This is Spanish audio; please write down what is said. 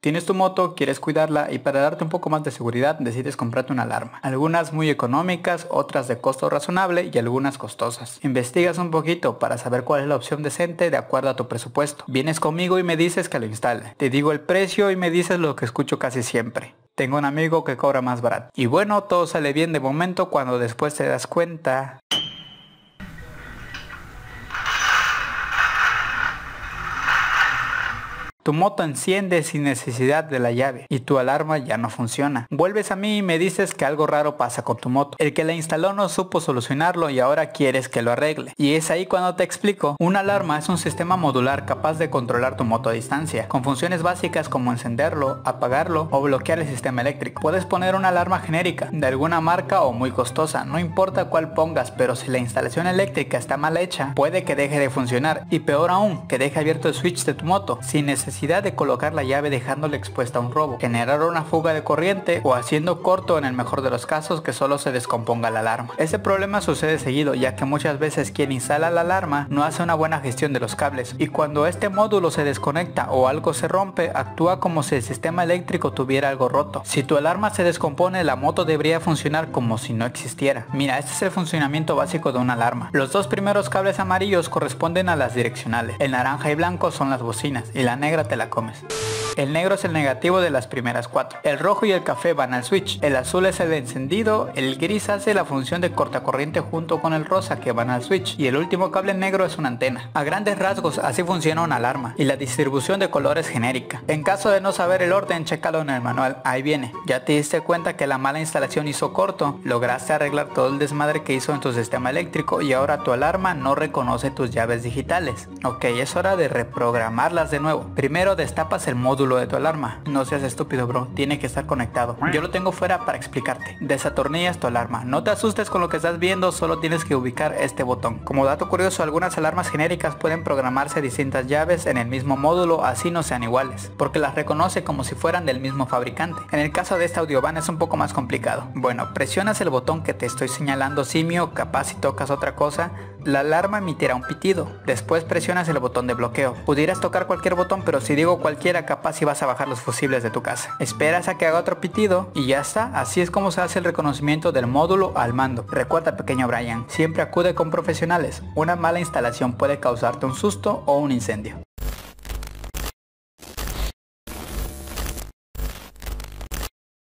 Tienes tu moto, quieres cuidarla y para darte un poco más de seguridad decides comprarte una alarma. Algunas muy económicas, otras de costo razonable y algunas costosas. Investigas un poquito para saber cuál es la opción decente de acuerdo a tu presupuesto. Vienes conmigo y me dices que lo instale. Te digo el precio y me dices lo que escucho casi siempre. Tengo un amigo que cobra más barato. Y bueno, todo sale bien de momento cuando después te das cuenta. Tu moto enciende sin necesidad de la llave y tu alarma ya no funciona. Vuelves a mí y me dices que algo raro pasa con tu moto. El que la instaló no supo solucionarlo y ahora quieres que lo arregle. Y es ahí cuando te explico. Una alarma es un sistema modular capaz de controlar tu moto a distancia, con funciones básicas como encenderlo, apagarlo o bloquear el sistema eléctrico. Puedes poner una alarma genérica, de alguna marca o muy costosa, no importa cuál pongas, pero si la instalación eléctrica está mal hecha, puede que deje de funcionar y peor aún, que deje abierto el switch de tu moto, sin necesidad de colocar la llave dejándola expuesta a un robo, generar una fuga de corriente o haciendo corto en el mejor de los casos que solo se descomponga la alarma. Este problema sucede seguido ya que muchas veces quien instala la alarma no hace una buena gestión de los cables y cuando este módulo se desconecta o algo se rompe actúa como si el sistema eléctrico tuviera algo roto. Si tu alarma se descompone la moto debería funcionar como si no existiera. Mira, este es el funcionamiento básico de una alarma. Los dos primeros cables amarillos corresponden a las direccionales, el naranja y blanco son las bocinas y la negra te la comes. El negro es el negativo de las primeras 4. El rojo y el café van al switch. El azul es el encendido. El gris hace la función de cortacorriente junto con el rosa que van al switch. Y el último cable negro es una antena. A grandes rasgos así funciona una alarma. Y la distribución de colores genérica. En caso de no saber el orden, chécalo en el manual. Ahí viene. Ya te diste cuenta que la mala instalación hizo corto. Lograste arreglar todo el desmadre que hizo en tu sistema eléctrico y ahora tu alarma no reconoce tus llaves digitales. Ok, es hora de reprogramarlas de nuevo. Primero destapas el módulo de tu alarma. No seas estúpido, bro, tiene que estar conectado. Yo lo tengo fuera para explicarte. Desatornillas tu alarma. No te asustes con lo que estás viendo, solo tienes que ubicar este botón. Como dato curioso, algunas alarmas genéricas pueden programarse distintas llaves en el mismo módulo, así no sean iguales, porque las reconoce como si fueran del mismo fabricante. En el caso de esta audiovan es un poco más complicado. Bueno, presionas el botón que te estoy señalando, simio, capaz si tocas otra cosa, la alarma emitirá un pitido. Después presionas el botón de bloqueo. Pudieras tocar cualquier botón, pero si digo cualquiera, capaz si vas a bajar los fusibles de tu casa. Esperas a que haga otro pitido y ya está. Así es como se hace el reconocimiento del módulo al mando. Recuerda, pequeño Brian, siempre acude con profesionales. Una mala instalación puede causarte un susto o un incendio.